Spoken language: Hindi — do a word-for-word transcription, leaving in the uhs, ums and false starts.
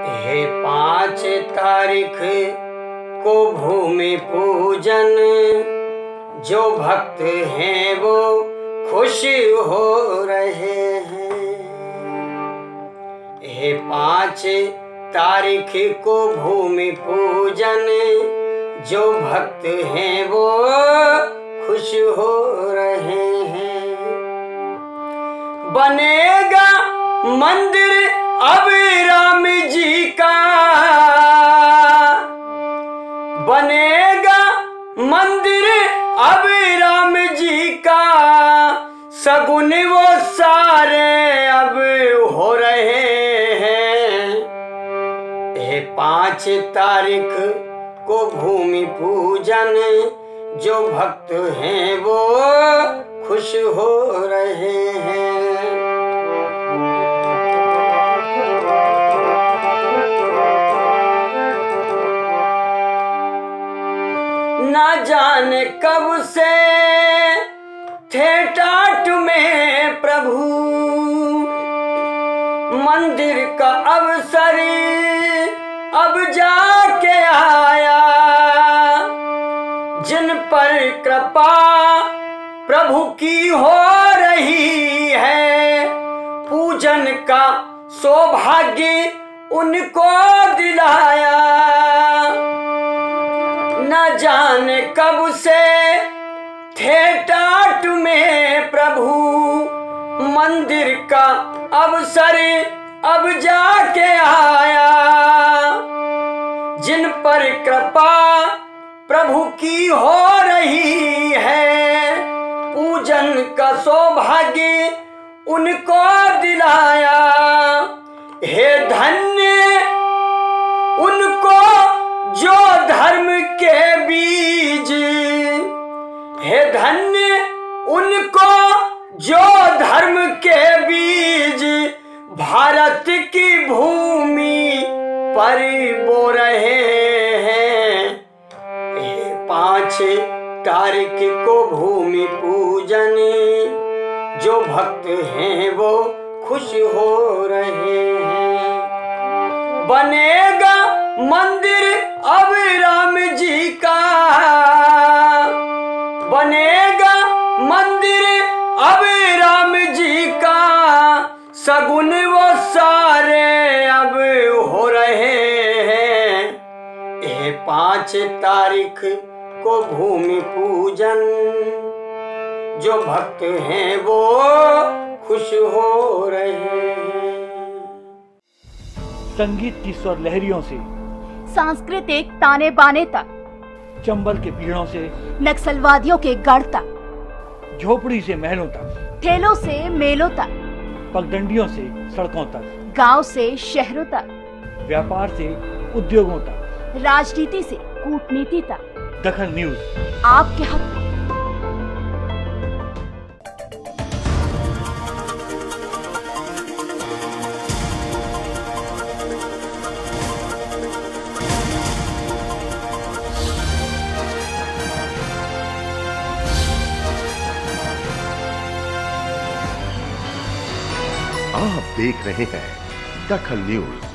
है पाँच तारीख को भूमि पूजन, जो भक्त हैं वो खुश हो रहे हैं। है पाँच तारीख को भूमि पूजन, जो भक्त हैं वो खुश हो रहे हैं। बनेगा मंदिर अब राम जी का, बनेगा मंदिर अब राम जी का, सगुन वो सारे अब हो रहे हैं। ये पाँच तारीख को भूमि पूजन, जो भक्त हैं वो खुश हो रहे हैं। ना जाने कब से थे टाट में प्रभु, मंदिर का अवसर अब जाके आया। जिन पर कृपा प्रभु की हो रही है, पूजन का सौभाग्य उनको दिलाया। न जाने कब से थे टाट में प्रभु, मंदिर का अवसर अब जाके आया। जिन पर कृपा प्रभु की हो रही है, पूजन का सौभाग्य उनको दिलाया। हे धन्य उनको जो धर्म के बीज, हे धन्य उनको जो धर्म के बीज, भारत की भूमि पर बो रहे हैं। ये पाँच तारीख को भूमि पूजन, जो भक्त हैं वो खुश हो रहे हैं। बनेगा मंदिर अब राम जी का, बनेगा मंदिर अब राम जी का, सगुन वो सारे अब हो रहे हैं। ये पाँच तारीख को भूमि पूजन, जो भक्त हैं वो खुश हो रहे हैं। संगीत की स्वर लहरियों से सांस्कृतिक ताने बाने तक, चंबल के पीड़ों से नक्सलवादियों के गढ़ तक, झोपड़ी से महलों तक, ठेलों से मेलों तक, पगडंडियों से सड़कों तक, गांव से शहरों तक, व्यापार से उद्योगों तक, राजनीति से कूटनीति तक, दखल न्यूज आपके हक में। आप देख रहे हैं दखल न्यूज।